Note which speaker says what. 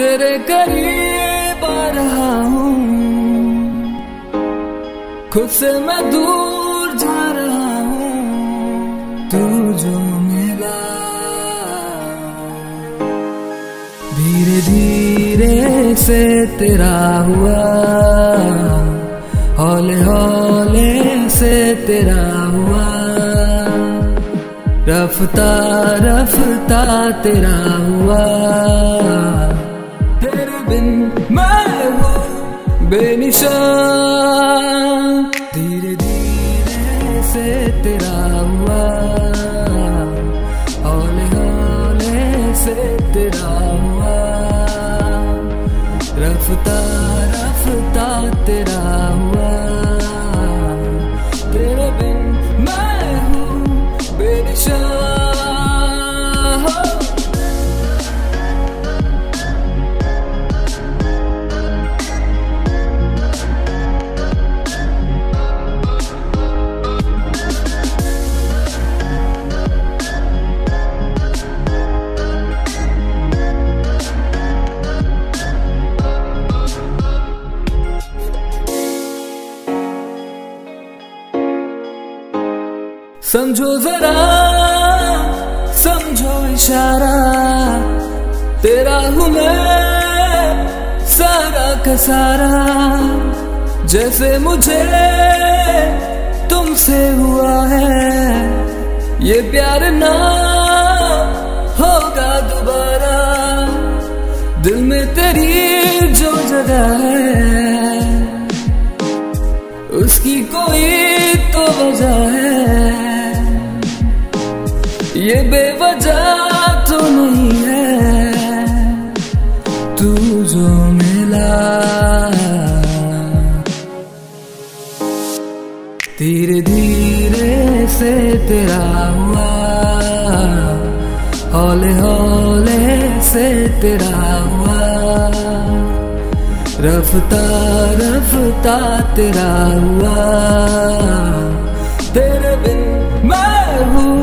Speaker 1: तेरे करीब आ रहा हूँ, खुद से मैं दूर जा रहा हूँ। तू जो मिला धीरे धीरे से तेरा हुआ, हौले हौले से तेरा हुआ, रफ्ता रफ्ता तेरा हुआ। तेरे बिन मैं हूँ बेनिशान, धीरे धीरे से तेरा हुआ, हौले हौले से तेरा हुआ, रफ्ता रफ्ता तेरा हुआ। तेरे बिन मैं हूँ बेनिशान। समझो जरा समझो इशारा, तेरा हूँ मैं सारा का सारा। जैसे मुझे तुमसे हुआ है, ये प्यार ना होगा दोबारा। दिल में तेरी जो जगह है, उसकी कोई तो वजह है। ये बेवजह तो नहीं है, तू जो मिला धीरे धीरे से तेरा हुआ, हौले हौले से तेरा हुआ, रफ्ता रफ्ता तेरा हुआ। तेरे बिन मैं हूँ